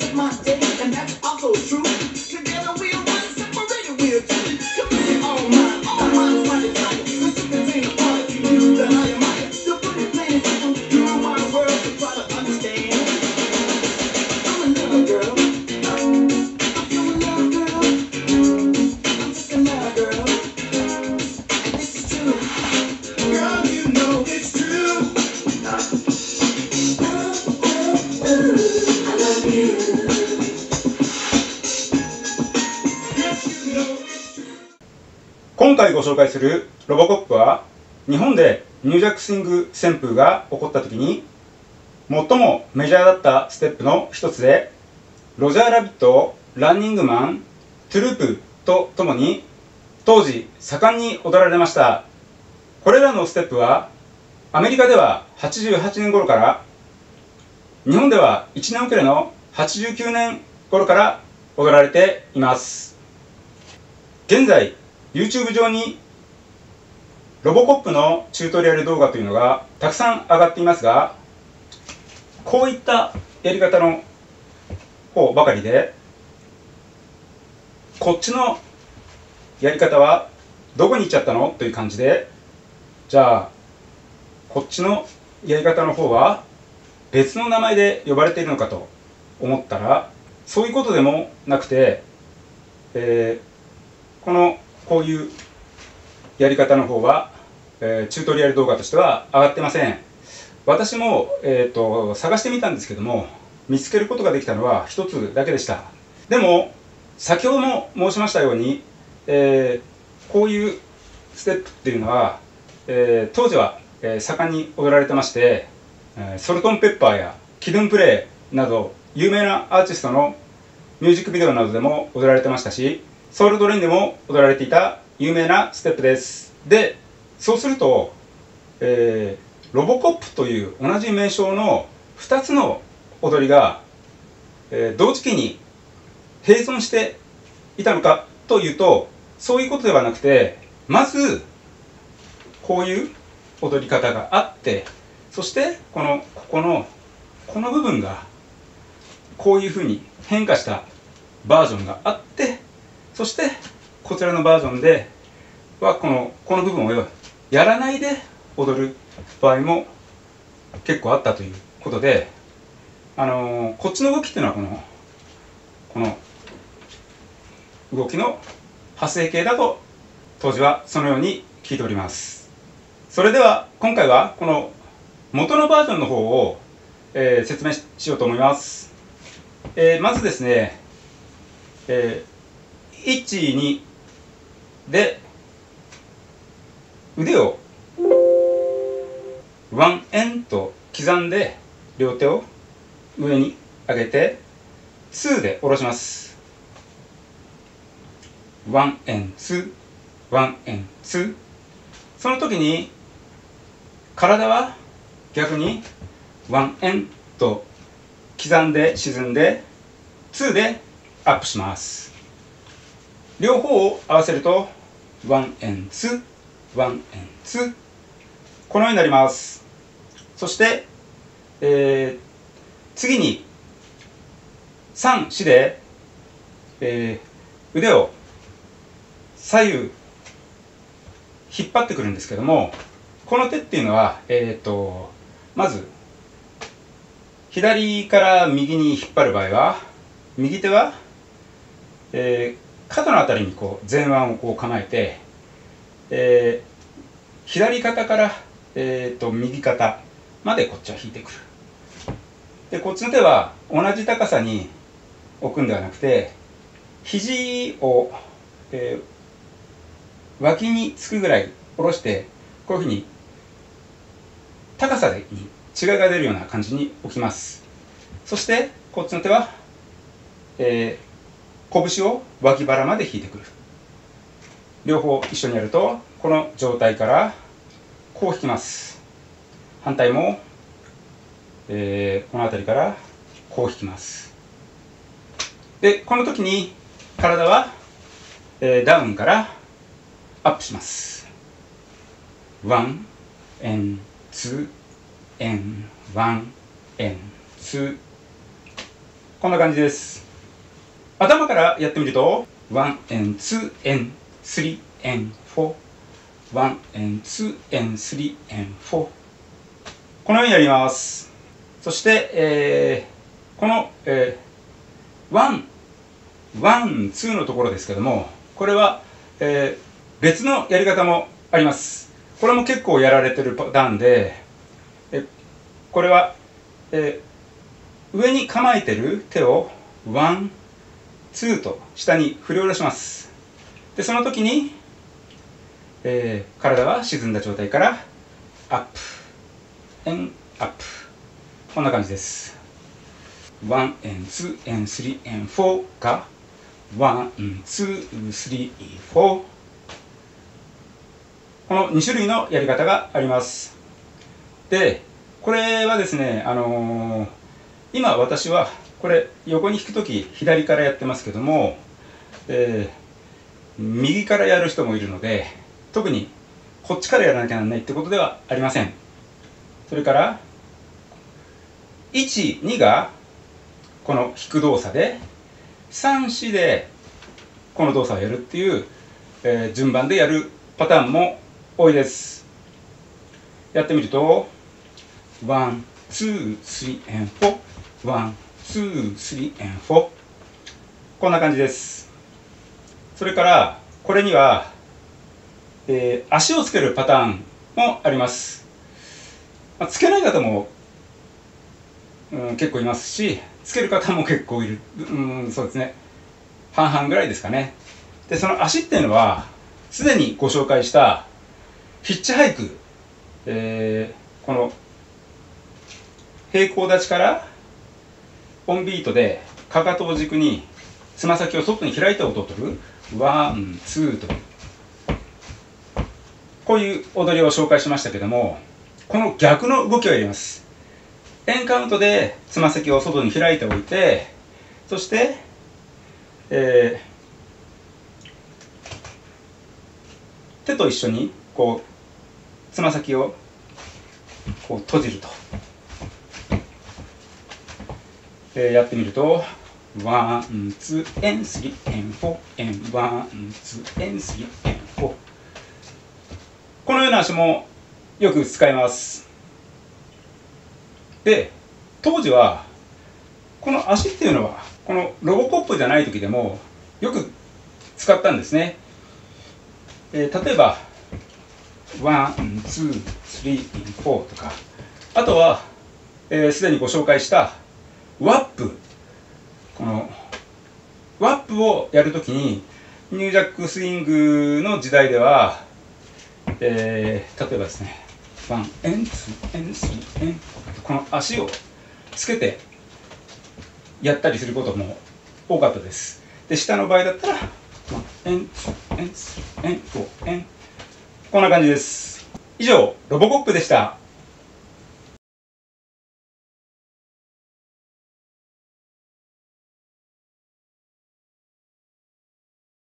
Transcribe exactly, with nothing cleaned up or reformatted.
make my day, and that's also true. Together we are one, separated we are two. Committed all mine, all mine's my desire. The contain a part of you that I admire. To put it plain and simple, you're my world to try to understand. I'm in love, girl. I'm so in love, girl. I'm just in love, girl. And this is true. Girl, you know it's true. I love you. 今回ご紹介するロボコップは、日本でニュージャックスイング旋風が起こった時に最もメジャーだったステップの一つで、ロジャーラビット、ランニングマン、トゥループとともに当時盛んに踊られました。これらのステップはアメリカでははちじゅうはちねん頃から、日本ではいちねん遅れのはちじゅうきゅうねん頃から踊られています。現在YouTube 上にロボコップのチュートリアル動画というのがたくさん上がっていますが、こういったやり方の方ばかりで、こっちのやり方はどこに行っちゃったのという感じで、じゃあこっちのやり方の方は別の名前で呼ばれているのかと思ったら、そういうことでもなくて、えー、このこういうやり方の方は、えー、チュートリアル動画としては上がってません。私も、えー、と探してみたんですけども、見つけることができたのは一つだけでした。でも先ほども申しましたように、えー、こういうステップっていうのは、えー、当時は、えー、盛んに踊られてまして、えー、ソルトンペッパーやキドゥンプレイなど有名なアーティストのミュージックビデオなどでも踊られてましたし、ソウルドレインでも踊られていた有名なステップです。で、そうすると、えー、ロボコップという同じ名称のふたつの踊りが、えー、同時期に並存していたのかというと、そういうことではなくて、まずこういう踊り方があって、そしてこのここのこの部分がこういうふうに変化したバージョンがあって、そしてこちらのバージョンではこのこの部分をやらないで踊る場合も結構あったということで、あのー、こっちの動きっていうのはこのこの動きの派生形だと当時はそのように聞いております。それでは今回はこの元のバージョンの方を、えー、説明しようと思います。えー、まずですね、えーいち、にで腕をワンエンと刻んで両手を上に上げてツーで下ろします。ワンエンツー、ワンエンツー。その時に体は逆にワンエンと刻んで沈んでツーでアップします。両方を合わせるとワンエンツー、ワンエンツー、このようになります。そして、えー、次にさん、よんで、えー、腕を左右引っ張ってくるんですけども、この手っていうのは、えー、とまず左から右に引っ張る場合は、右手は、えー肩のあたりにこう前腕をこう構えて、えー、左肩から、えー、と右肩までこっちは引いてくる。でこっちの手は同じ高さに置くんではなくて、肘を、えー、脇につくぐらい下ろして、こういうふうに高さに違いが出るような感じに置きます。そしてこっちの手は、えー拳を脇腹まで引いてくる。両方一緒にやると、この状態からこう引きます。反対も、えー、この辺りからこう引きます。でこの時に体は、えー、ダウンからアップします。ワンエンツーエンワンエンツー。 こんな感じです。頭からやってみると、ワン and ツー and スリー and フォー、ワン and ツー and スリー and フォー。このようにやります。そして、えー、この、えー、ワン、ワン、ツーのところですけども、これは、えー、別のやり方もあります。これも結構やられてるパターンで、えこれは、えー、上に構えてる手をワン、ツーと下に振り下ろします。で、その時に、えー、体は沈んだ状態からアップ、エン、アップ。こんな感じです。ワン and ツー and スリー and フォーがワン、ツー、スリー、フォー。このに種類のやり方があります。で、これはですね、あのー、今私はこれ横に引くとき左からやってますけども、えー、右からやる人もいるので、特にこっちからやらなきゃならないってことではありません。それからいち、にがこの引く動作で、さん、よんでこの動作をやるっていう、えー、順番でやるパターンも多いです。やってみると、ワン、ツー、スリー、フォー、ワン、ツー、スリー、フォー。こんな感じです。それから、これには、えー、足をつけるパターンもあります。まあ、つけない方も、うん、結構いますし、つける方も結構いる。うん、そうですね。半々ぐらいですかね。で、その足っていうのは、すでにご紹介したヒッチハイク、えー、この平行立ちからオンビートでかかとを軸につま先を外に開いた音を取るワン、ツーというこういう踊りを紹介しましたけども、この逆の動きをやります。エンカウントでつま先を外に開いておいて、そして、えー、手と一緒にこうつま先をこう閉じると、えー、やってみるとワン、ツー、エン、スリー、エン、フォー、エン、ワン、ツー、エン、スリー、エン、フォー。このような足もよく使います。で、当時はこの足っていうのはこのロボコップじゃない時でもよく使ったんですね。えー、例えばワン、ツー、スリー、フォーとか、あとはすで、えー、にご紹介したワップ、このワップをやるときにニュージャックスイングの時代では、えー、例えばですね、ワン、エン、ツー、エン、スリー、エン、この足をつけてやったりすることも多かったです。で、下の場合だったら、ワン、エン、ツー、エン、スリー、エン、フォー、エン。こんな感じです。以上、ロボコップでした。